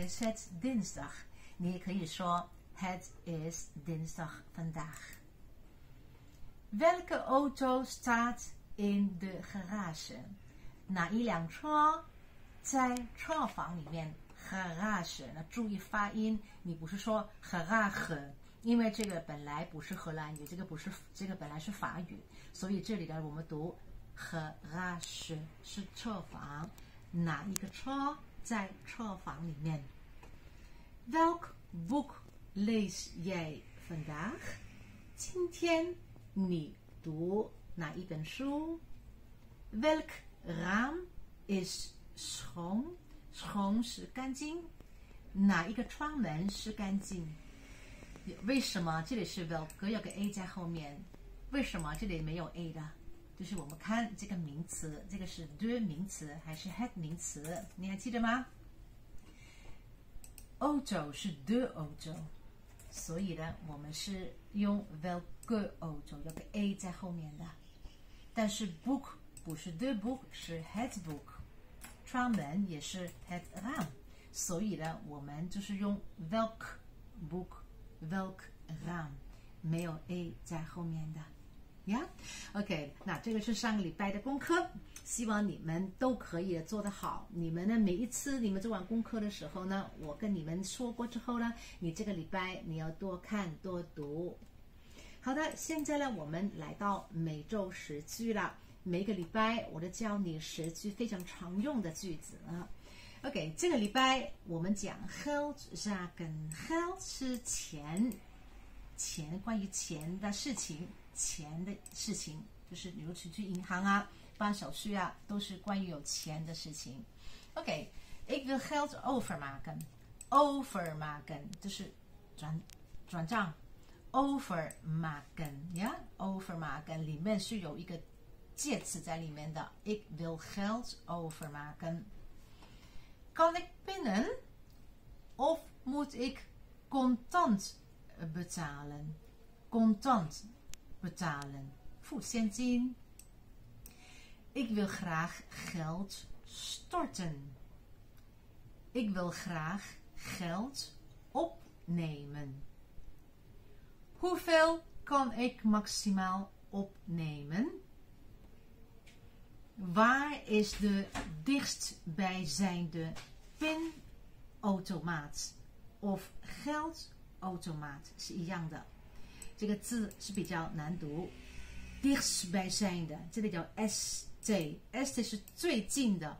is het dinsdag. 你也可以说 Het is dinsdag vandaag. Welke auto staat in de garage? 哪一辆车在车房里面 garage 那注意发音，你不是说 garage， 因为这个本来不是荷兰语，这个本来是法语，所以这里呢我们读 garage 是车房，哪一个车在车房里面。Welk boek lees jij vandaag? 今天你读哪一本书？ Welk raam is schoon? schoon 是干净，哪一个窗门是干净？为什么这里是 welk 有个 a 在后面？为什么这里没有 a 的？就是我们看这个名词，这个是 de 名词还是 het 名词？你还记得吗？ auto 是 de auto， 所以呢，我们是用 welke auto 有个 a 在后面的。但是 book 不是 de book， 是 het book。窗门也是 het raam， 所以呢，我们就是用 welk book、welk raam， 没有 a 在后面的。OK， 那这个是上个礼拜的功课，希望你们都可以做得好。你们呢，每一次你们做完功课的时候呢，我跟你们说过之后呢，你这个礼拜你要多看多读。好的，现在呢，我们来到每周十句了。每个礼拜我都教你10句非常常用的句子啊。OK， 这个礼拜我们讲 geldzaken。geld 是钱，关于钱的事情，就是比如去银行啊、办手续啊，都是关于有钱的事情。OK， ik wil geld overmaken， 就是转账。overmaken， overmaken 里面是有一个介词在里面的。Ik wil geld overmaken. Kan ik pinnen of moet ik contant betalen? Contant betalen. 付现金。Ik wil graag geld storten. Ik wil graag geld opnemen. Hoeveel kan ik maximaal opnemen? Waar is de dichtstbijzijnde pinautomaat of geldautomaat 是一样的，这个字是比较难读。dichtstbijzijnde 这里叫 ST 是最近的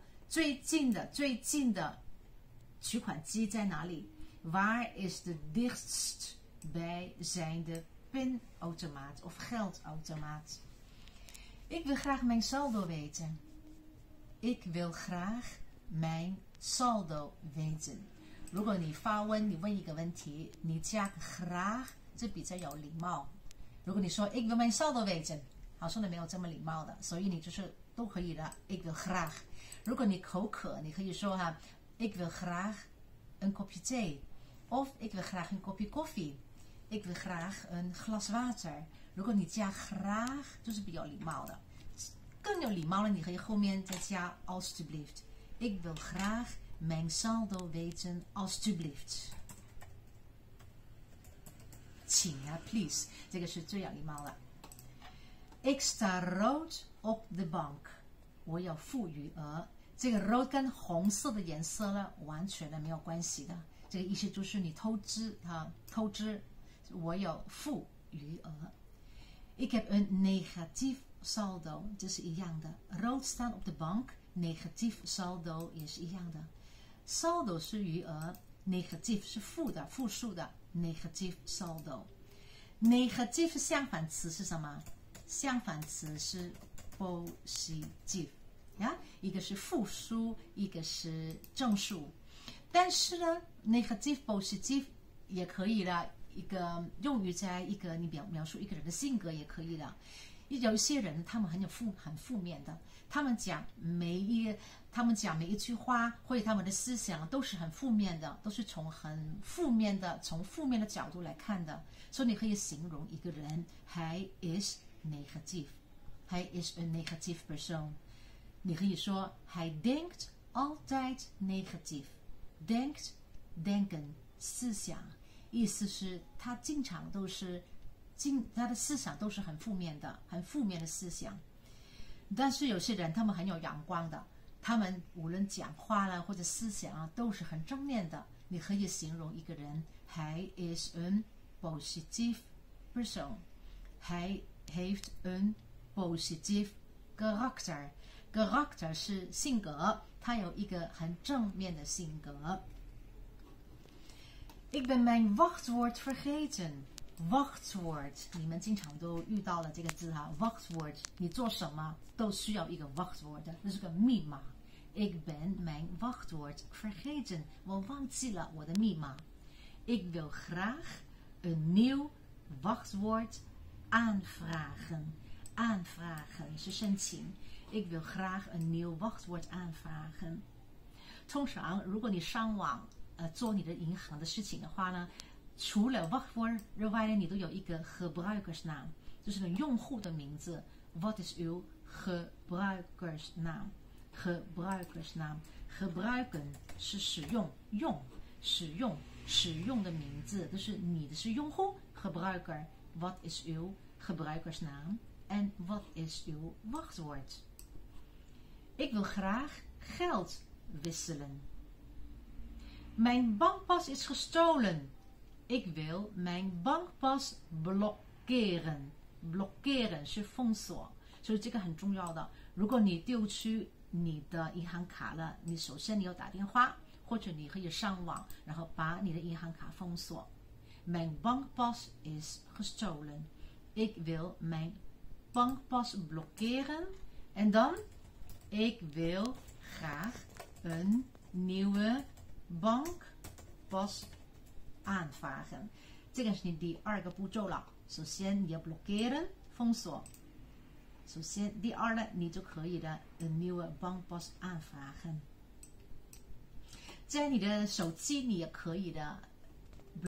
取款机在哪里？ Waar is de dichtstbijzijnde pinautomaat of geldautomaat? Ik wil graag mijn saldo weten. Ik wil graag mijn saldo weten. 如果你发问，你问一个问题，你加个 graag， 这比较有礼貌。如果你说 ik wil mijn saldo weten， 好说的没有这么礼貌的，所以你就是都可以的。ik wil graag。如果你口渴，你可以说哈 ik wil graag een kopje thee， of ik wil graag een kopje koffie。Ik wil graag een glas water。如果你加 graag 就是比较礼貌的，更有礼貌了，你可以后面再加 alstublieft。Ik wil graag mijn saldo weten alstublieft。请啊 ，please， 这个是最有礼貌了。Ik sta rood op de bank， 我有付余额。这个 rood 跟红色的颜色呢，完全的没有关系的。这个意思就是你偷支，我有付余额。Ik heb een negatief saldo， 这是一样的。rood staan op de bank， negatief saldo 也是一样的。saldo 是余额 ，negative 是负的、负数的 ，negative saldo。negative 相反词是什么？相反词是 positive， 一个是负数，一个是正数。但是呢 ，negative positive 也可以了。一个用于在一个你描述一个人的性格也可以的。有一些人他们很负面的，他们讲每一句话或者他们的思想都是很负面的，都是从负面的角度来看的。所以你可以形容一个人 Hij is negatief， Hij is een negatief persoon。你可以说 Hij denkt altijd negatief， denkt denken 思想，意思是他经常都是他的思想都是很负面的思想。但是有些人他们很有阳光的，他们无论讲话啦或者思想啊都是很正面的。你可以形容一个人 Hij is een positief persoon. Hij heeft een positief karakter. Karakter 是性格，他有一个很正面的性格。Ik ben mijn wachtwoord vergeten. Wachtwoord 你们经常都遇到了这个字哈 wachtwoord 你做什么都需要一个 wachtwoord 这是个密码。Ik ben mijn wachtwoord vergeten. 我忘记了我的密码。Ik wil graag een nieuw wachtwoord aanvragen. Aanvragen 是申请。Ik wil graag een nieuw wachtwoord aanvragen. 通常如果你上网做你的银行的事情的话呢，除了 wachtwoord 之外呢，你都有一个 gebruikersnaam， 就是个用户的名字。What is uw gebruikersnaam? Gebruikersnaam. Gebruiken 是使用，使用的名字，就是你的是用户 gebruiker. What is uw gebruikersnaam? En what is uw wachtwoord? Ik wil graag geld wisselen. Mijn bankpas is gestolen. Ik wil mijn bankpas blokkeren. Blokkeren 是封锁，所以这个很重要的。如果你丢去你的银行卡了，你首先你要打电话，或者你可以上网，然后把你的银行卡封锁。Mijn bankpas is gestolen. Ik wil mijn bankpas blokkeren. En dan, ik wil graag een nieuwe bankpas aanvragen. 这个是你第二个步骤了。首先你要 blokkeren 封锁。首先第二呢，你就可以的 een nieuwe bankpas aanvragen。在你的手机你也可以的